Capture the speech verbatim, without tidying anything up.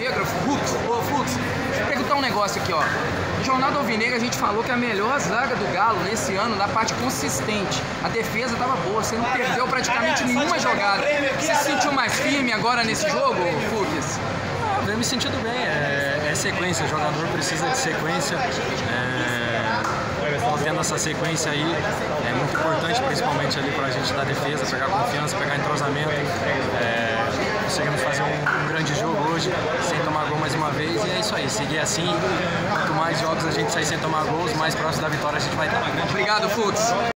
Alvinegra, Fux, ô Fux, deixa eu perguntar um negócio aqui, ó. No Jornada Alvinegra a gente falou que a melhor zaga do Galo nesse ano, na parte consistente. A defesa tava boa, você não perdeu praticamente nenhuma jogada. Você se sentiu mais firme agora nesse jogo, Fux? Ah, eu venho me sentindo bem, é, é sequência, o jogador precisa de sequência. É... Tendo essa sequência aí é muito importante, principalmente ali para a gente dar defesa, pegar confiança, pegar entrosamento. É, conseguimos fazer um, um grande jogo hoje, sem tomar gol mais uma vez, e é isso aí, seguir assim. Quanto mais jogos a gente sair sem tomar gols, mais próximo da vitória a gente vai estar. Obrigado, Fux.